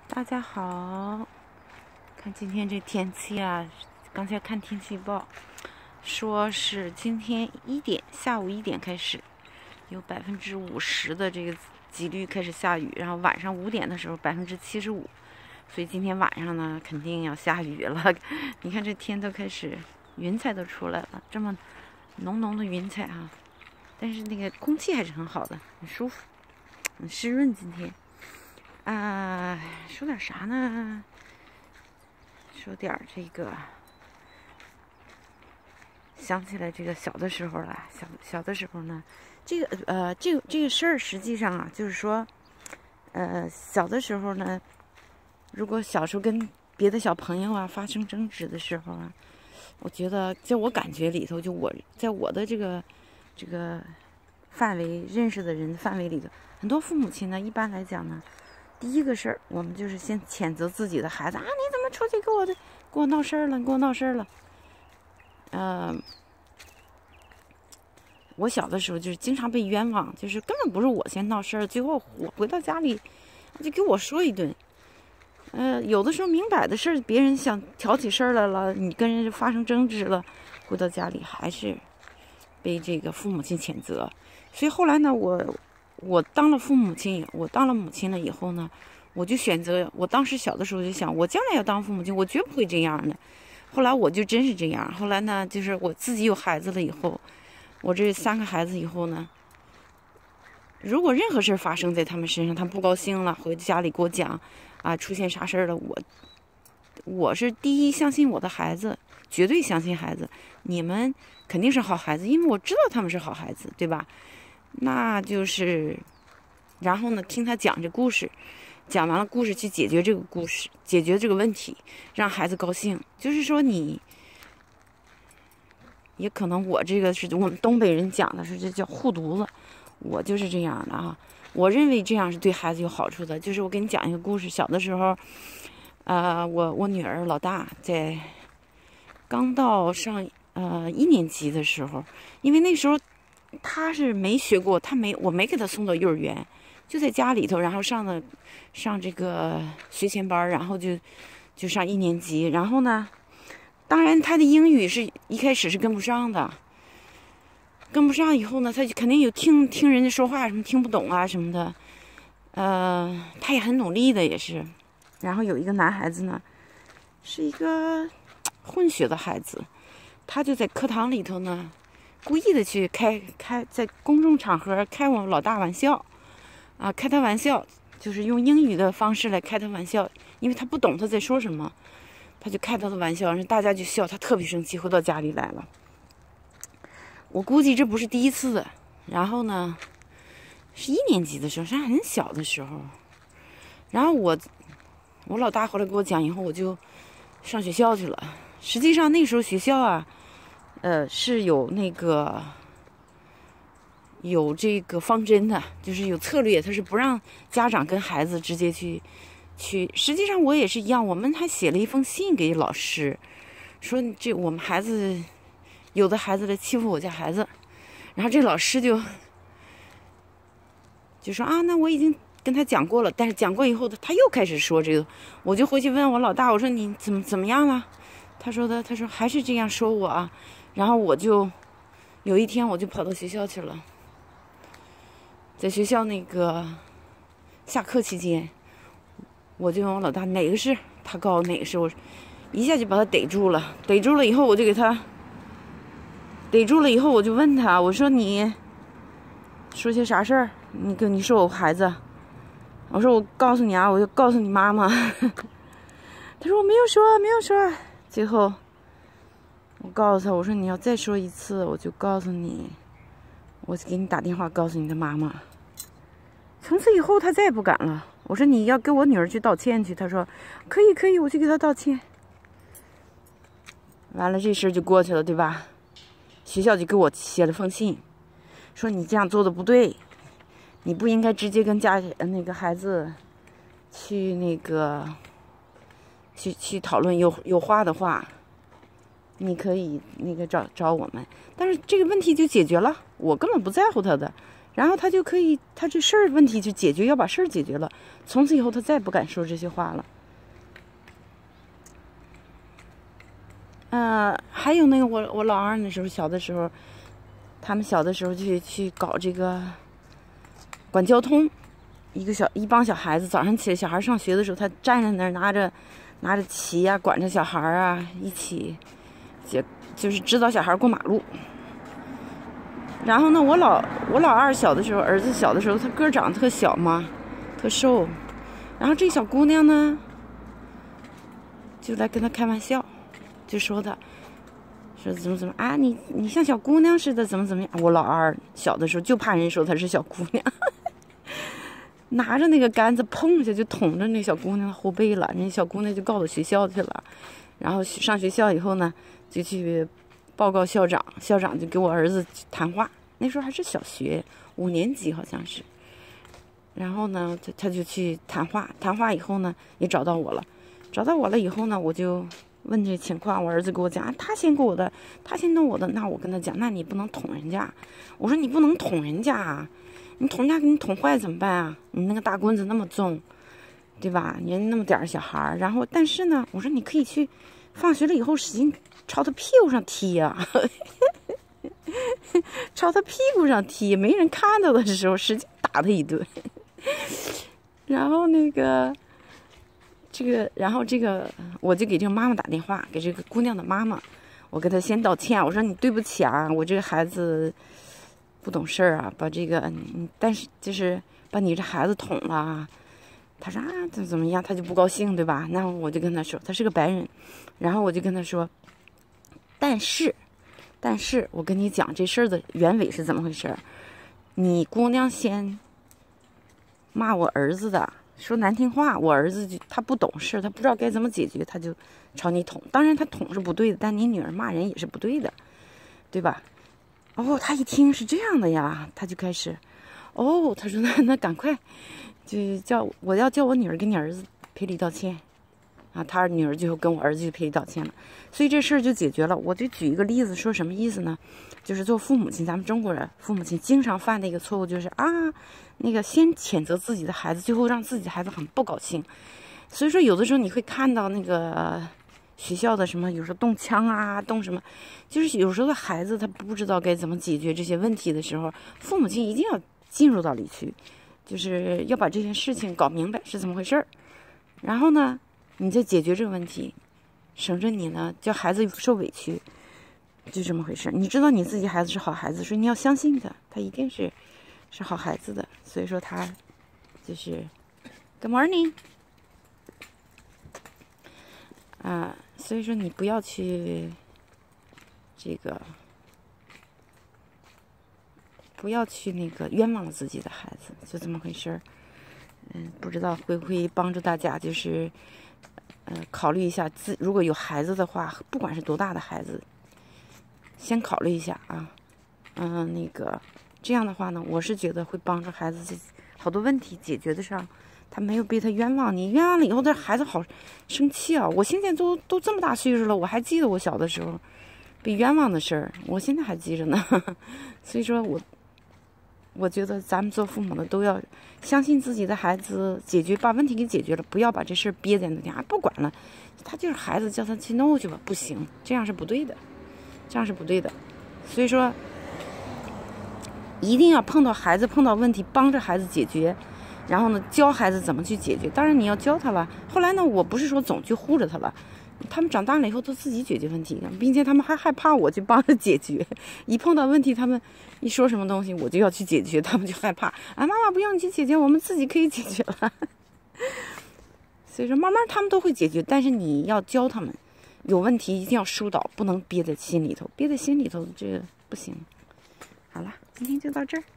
大家好，看今天这天气啊，刚才看天气预报，说是今天下午1点开始，有50%的这个几率开始下雨，然后晚上5点的时候75%，所以今天晚上呢肯定要下雨了。你看这天都开始云彩都出来了，这么浓浓的云彩啊，但是那个空气还是很好的，很舒服，很湿润。今天。说点啥呢？说点这个，想起来这个小的时候了。小的时候呢，这个事儿，实际上啊，就是说，小的时候呢，如果小时候跟别的小朋友啊发生争执的时候啊，我觉得在我感觉里头，在我的这个范围认识的人范围里头，很多父母亲呢，一般来讲呢。第一个事儿，我们就是先谴责自己的孩子啊！你怎么出去给我闹事儿了？你给我闹事儿了。我小的时候就是经常被冤枉，就是根本不是我先闹事儿，最后我回到家里就给我说一顿。有的时候明摆的事儿，别人想挑起事儿来了，你跟人发生争执了，回到家里还是被这个父母亲谴责。所以后来呢，我当了母亲了以后呢，我就选择，我当时小的时候就想，我将来要当父母亲，我绝不会这样的。后来我就真是这样。后来呢，就是我自己有孩子了以后，我这3个孩子以后呢，如果任何事发生在他们身上，他们不高兴了，回家里给我讲啊，出现啥事儿了，我是第一相信我的孩子，绝对相信孩子，你们肯定是好孩子，因为我知道他们是好孩子，对吧？那就是，然后呢，听他讲这故事，讲完了故事去解决这个故事，解决这个问题，让孩子高兴。就是说也可能我这个是我们东北人讲的是这叫护犊子，我就是这样的啊。我认为这样是对孩子有好处的。就是我给你讲一个故事，小的时候，我女儿老大在刚到上1年级的时候，因为那时候。他是没学过，我没给他送到幼儿园，就在家里头，然后上这个学前班，然后就上1年级，然后呢，当然他的英语是一开始是跟不上的，跟不上以后呢，他就肯定有听人家说话什么听不懂啊什么的，他也很努力的也是，然后有一个男孩子呢，是一个混血的孩子，他就在课堂里头呢。故意的去在公众场合开我老大玩笑，啊，开他玩笑，就是用英语的方式来开他玩笑，因为他不懂他在说什么，他就开他的玩笑，让大家就笑，他特别生气，回到家里来了。我估计这不是第一次的，然后呢，是1年级的时候，是很小的时候，然后我老大后来给我讲以后，我就上学校去了。实际上那时候学校啊。是有这个方针的，就是有策略，他是不让家长跟孩子直接去。实际上我也是一样，我们还写了一封信给老师，说我们孩子有的孩子来欺负我家孩子，然后这老师就说啊，那我已经跟他讲过了，但是讲过以后他又开始说这个，我就回去问我老大，我说你怎么样了？他说还是这样说我啊。然后我就有一天我就跑到学校去了，在学校那个下课期间，我就问我老大哪个是，他告诉我哪个是，我一下就把他逮住了以后我就给他逮住了以后我就问他，我说你说些啥事儿？你说我孩子，我说我告诉你啊，我就告诉你妈妈。他说我没有说，最后。我告诉他，我说你要再说一次，我就告诉你，我给你打电话告诉你的妈妈。从此以后，他再也不敢了。我说你要给我女儿去道歉去，他说可以，我去给他道歉。完了，这事就过去了，对吧？学校就给我写了封信，说你这样做的不对，你不应该直接跟那个孩子去去讨论有话的话。你可以找我们，但是这个问题就解决了，我根本不在乎他的。 然后他就可以，他这事儿问题就解决，要把事儿解决了，从此以后他再也不敢说这些话了。还有那个我老二那时候小的时候，他们小的时候去搞这个管交通，一帮小孩子早上起来，小孩上学的时候，他站在那儿拿着旗呀，管着小孩啊，一起就是指导小孩过马路。然后呢，我老二小的时候，儿子小的时候，他个长得特小嘛，特瘦。然后这小姑娘呢，就来跟他开玩笑，就说他，说怎么啊，你像小姑娘似的，怎么样？我老二小的时候就怕人说她是小姑娘，拿着那个杆子砰一下就捅着那小姑娘的后背了，人家小姑娘就告到学校去了。然后上学校以后呢，就去报告校长，校长就给我儿子谈话，那时候还是小学5年级好像是。然后呢，他就去谈话，谈话以后呢，也找到我了以后呢，我就问这情况，我儿子给我讲，他先弄我的，那我跟他讲，那你不能捅人家。我说你不能捅人家啊，你捅人家给你捅坏怎么办啊？你那个大棍子那么重，对吧？人那么点小孩，然后但是呢，我说你可以去放学了以后使劲朝他屁股上踢呀、朝他屁股上踢，没人看到的时候使劲打他一顿。然后然后我就给这个妈妈打电话，给这个姑娘的妈妈，我给她先道歉，我说你对不起啊，我这个孩子不懂事啊，把这个但是就是把你这孩子捅了。他说啊，怎么样？他就不高兴，对吧？那我就跟他说，他是个白人，然后我就跟他说，但是我跟你讲这事儿的原委是怎么回事？你姑娘先骂我儿子的，说难听话，我儿子他不懂事，他不知道该怎么解决，他就朝你捅。当然他捅是不对的，但你女儿骂人也是不对的，对吧？哦，他一听是这样的呀，他就开始，他说那赶快，就我要叫我女儿给你儿子赔礼道歉啊，他女儿就跟我儿子就赔礼道歉了，所以这事儿就解决了。我就举一个例子，说什么意思呢？就是做父母亲，咱们中国人父母亲经常犯的一个错误就是那个先谴责自己的孩子，最后让自己的孩子很不高兴。所以说有的时候你会看到那个学校的什么，有时候动枪啊，动什么，就是有时候的孩子他不知道该怎么解决这些问题的时候，父母亲一定要进入到里去，就是要把这件事情搞明白是怎么回事儿，然后呢，你再解决这个问题，省着你呢叫孩子受委屈，就这么回事。你知道你自己孩子是好孩子，所以你要相信他，他一定是好孩子的。所以说他就是 Good morning 所以说你不要去不要去冤枉自己的孩子，就这么回事儿。不知道会不会帮助大家，就是考虑一下如果有孩子的话，不管是多大的孩子，先考虑一下啊。这样的话呢，我是觉得会帮助孩子好多问题解决得上，他没有被他冤枉。你冤枉了以后，这孩子好生气啊！我现在都这么大岁数了，我还记得我小的时候被冤枉的事儿，我现在还记着呢。所以说我觉得咱们做父母的都要相信自己的孩子，把问题给解决了，不要把这事儿憋在那里，不管了，他就是孩子，叫他去弄去吧，不行，这样是不对的，所以说一定要碰到孩子碰到问题，帮着孩子解决，然后呢教孩子怎么去解决。当然你要教他了，后来呢我不是说总去护着他了，他们长大了以后都自己解决问题，并且他们还害怕我去帮着解决。一碰到问题，他们一说什么东西我就要去解决，他们就害怕妈妈不用你去解决，我们自己可以解决了。所以说慢慢他们都会解决，但是你要教他们，有问题一定要疏导，不能憋在心里头，这个不行。好了，今天就到这儿。